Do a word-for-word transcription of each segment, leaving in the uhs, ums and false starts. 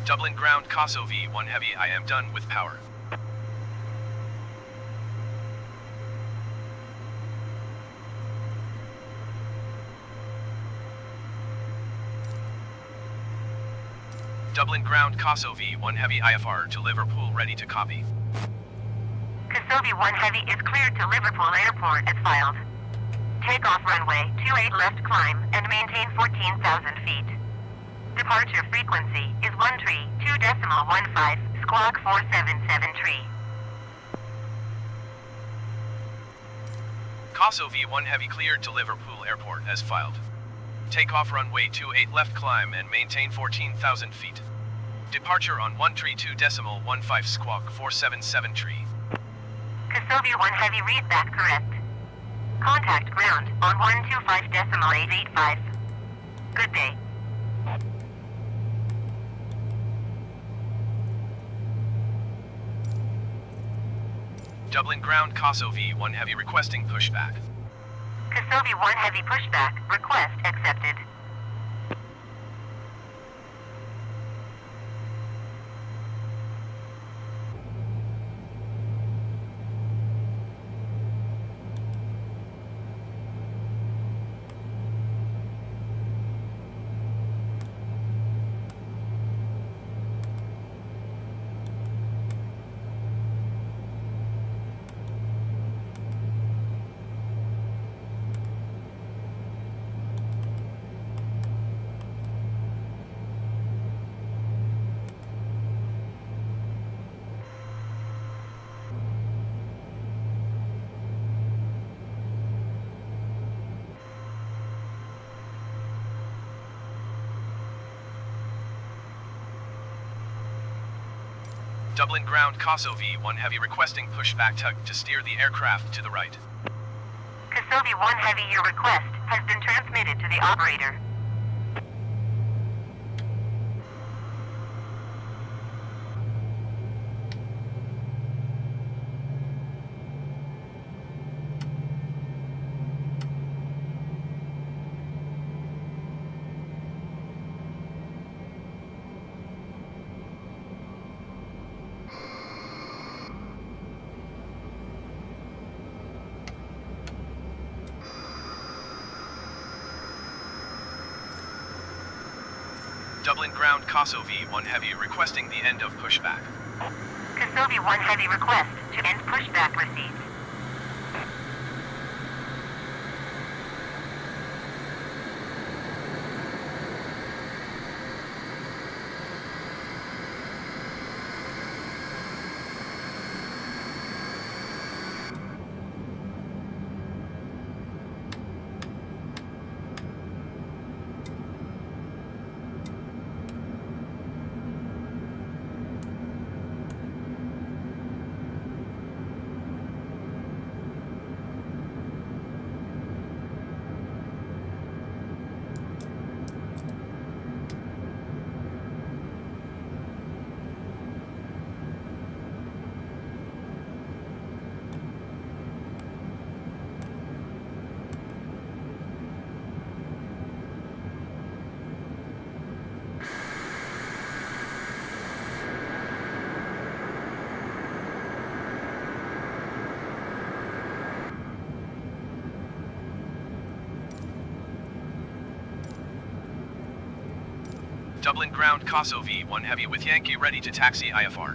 Dublin ground Casso V one Heavy, I am done with power. Dublin ground Casso V one Heavy I F R to Liverpool, ready to copy. Casso V one Heavy is cleared to Liverpool Airport as filed. Take off runway two eight left climb and maintain fourteen thousand feet. Departure frequency is one three two decimal one five, squawk four seven seven three. Casso V one Heavy cleared to Liverpool Airport as filed. Take off runway two eight left climb and maintain fourteen thousand feet. Departure on one three two decimal one five, squawk four seven seven three. Casso V one Heavy read that correct. Contact ground on one two five decimal eight eight five. Good day. Dublin ground Casso V one Heavy requesting pushback. Casso V one Heavy pushback, request accepted. Dublin ground Casso V one Heavy requesting pushback tug to steer the aircraft to the right. Casso V one Heavy, your request has been transmitted to the operator. Dublin ground Casso V one Heavy requesting the end of pushback. Casso V one Heavy request to end pushback received. Dublin ground Casso V one Heavy with Yankee ready to taxi I F R.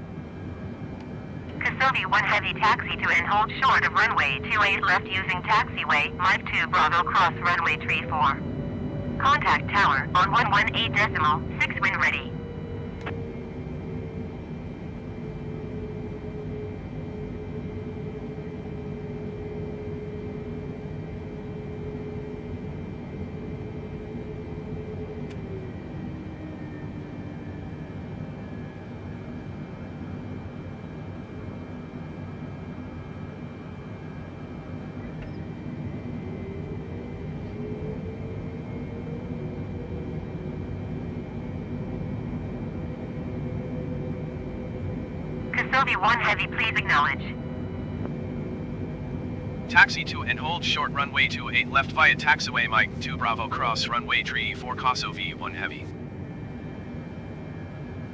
Casso V one Heavy taxi to and hold short of runway two eight left using taxiway Mike two Bravo cross runway three four. Contact tower on one one eight decimal six when ready. Casso V one Heavy, please acknowledge. Taxi to and hold short runway two eight left via taxiway Mike two Bravo cross runway three four Casso V one Heavy.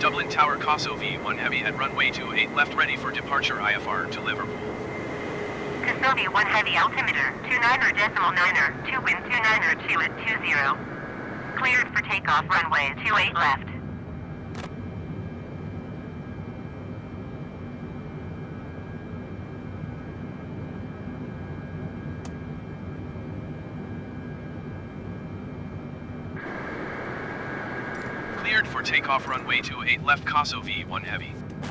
Dublin Tower Cosso V one Heavy at runway two eight left ready for departure I F R to Liverpool. Consilvi one Heavy altimeter, two niner decimal niner, two wind two niner two at two zero. Cleared for takeoff runway two eight left. Cleared for takeoff runway two eight left Cosso V one Heavy.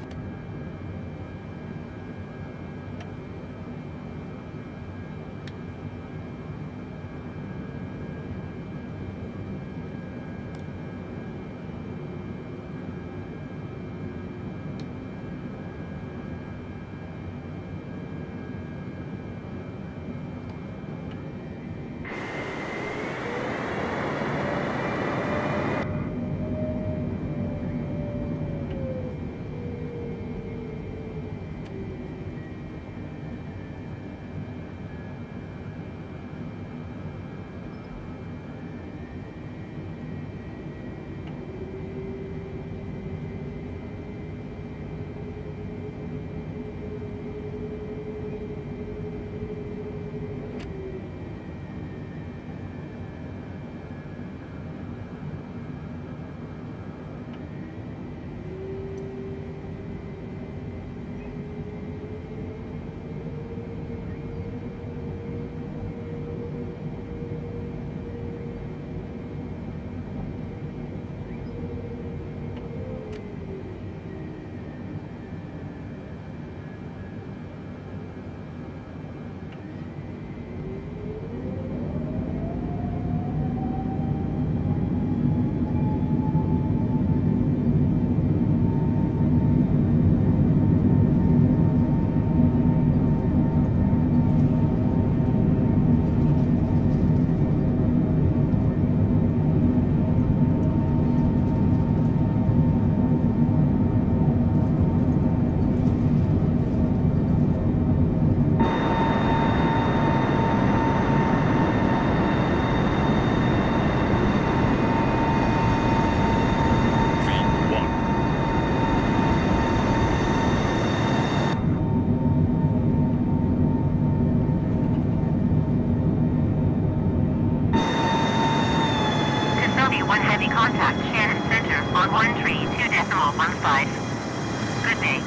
one Heavy contact Shannon Center on one three two decimal one five. Good day.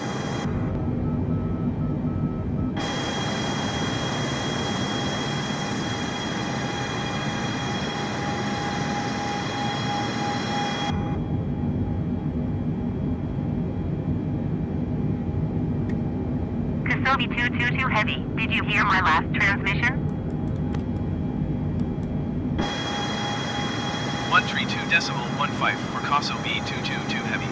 Consilvi two two two Heavy, did you hear my last transmission? one three two decimal one five for Cosso B two two two Heavy.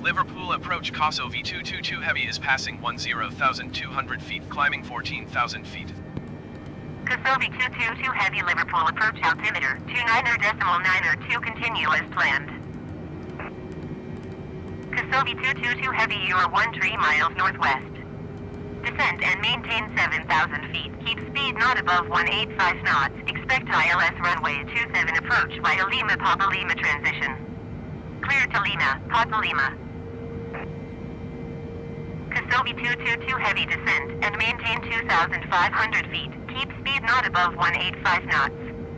Liverpool approach Caso V two two two Heavy is passing ten thousand two hundred feet, climbing fourteen thousand feet. Caso V two two two Heavy Liverpool approach altimeter two niner decimal niner two continue as planned. Caso V two two two Heavy, you are one three miles northwest. Descend and maintain seven thousand feet. Keep speed not above one eighty-five knots. Expect I L S runway two seven approach via Lima Papa Lima transition. Clear to Lima, Papa Lima. Caso V two two two Heavy, descend and maintain two thousand five hundred feet. Keep speed not above one eighty-five knots.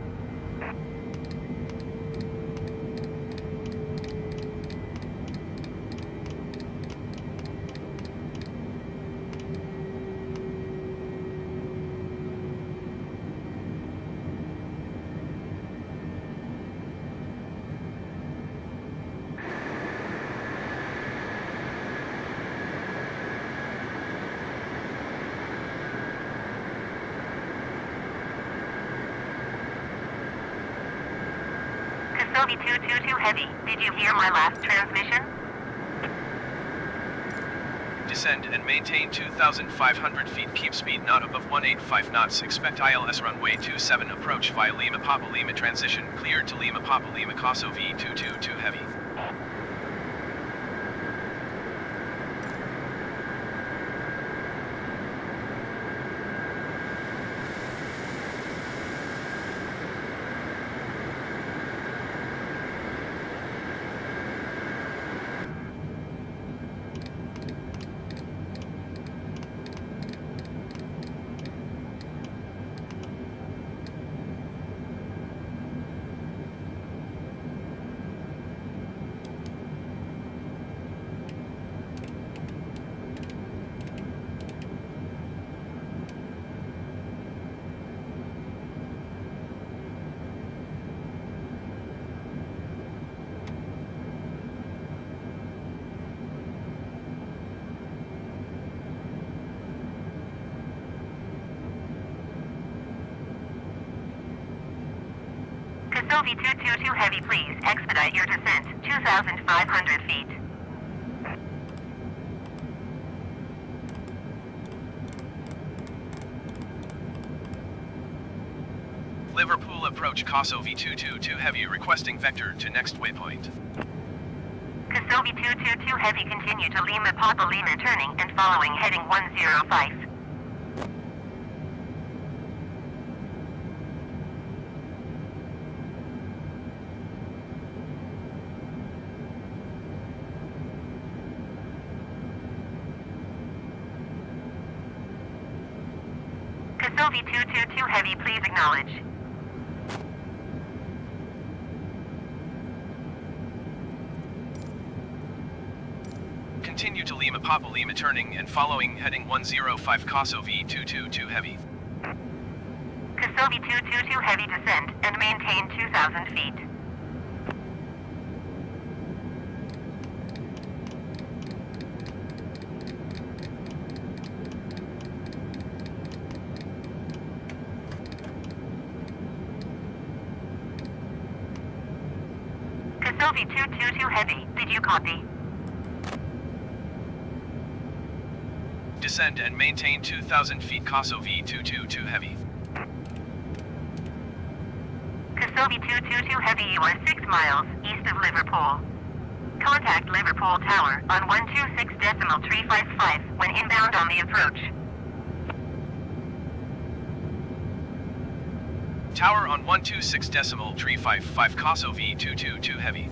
Caso V two two two Heavy, did you hear my last transmission? Descend and maintain two thousand five hundred feet. Keep speed not above one eighty-five knots. Expect I L S runway two seven approach via Lima Papa Lima transition. Cleared to Lima Papa Lima Caso V two two two Heavy. Caso V two two two Heavy, please expedite your descent, two thousand five hundred feet. Liverpool approach Caso V two two two Heavy, requesting vector to next waypoint. Caso V two two two Heavy, continue to Lima Papa Lima turning and following heading one zero five. Caso V two two two Heavy, please acknowledge. Continue to Lima Papa Lima turning and following heading one zero five Caso V two two two Heavy. Caso V two two two Heavy, descend and maintain two thousand feet. Caso V two two two Heavy, did you copy? Descend and maintain two thousand feet Caso V two two two Heavy. Caso V two two two Heavy, you are six miles east of Liverpool. Contact Liverpool Tower on one two six decimal three five five when inbound on the approach. Tower on one two six decimal three five five Caso V two two two Heavy.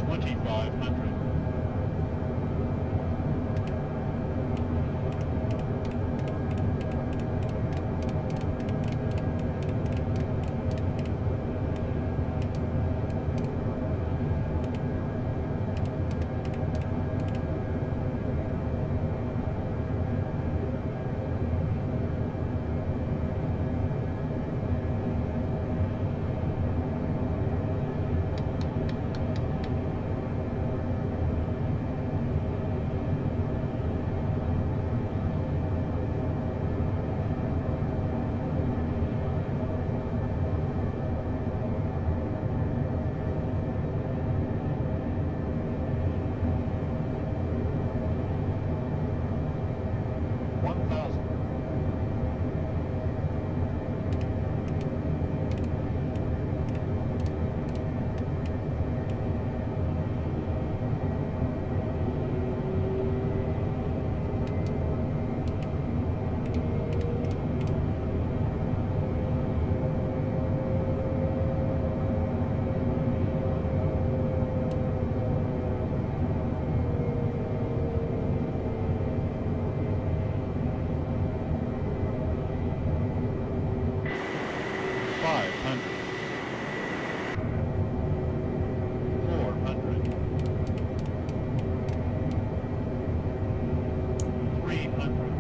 twenty-five hundred. One thousand. Five hundred. Four hundred. Three hundred.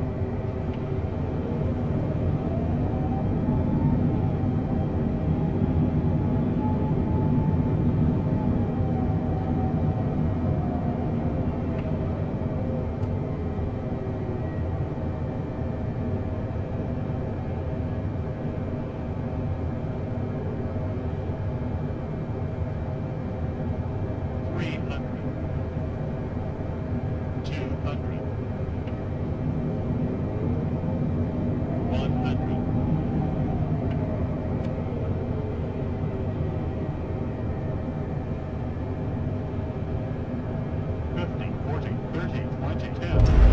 Three hundred. Two hundred. One hundred. Fifty, forty, thirty, twenty, ten.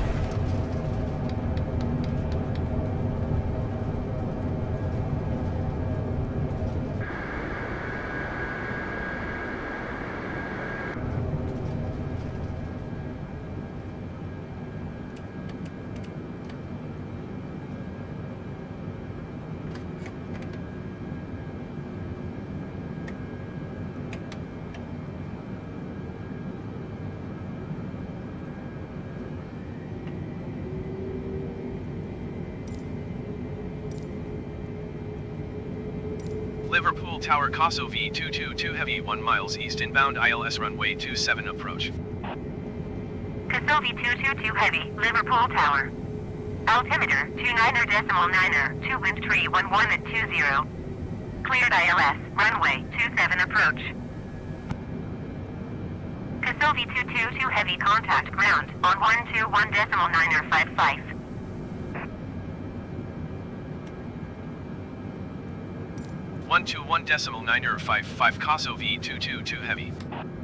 Liverpool Tower Caso V two two two Heavy one miles east inbound I L S runway two seven approach. Caso V two two two Heavy, Liverpool Tower. Altimeter two niner decimal niner, two wind tree one one at two zero. Cleared I L S, runway two seven approach. Caso V two two two Heavy contact ground on one two one decimal niner five five. one two one decimal niner five five Caso V two two two Heavy.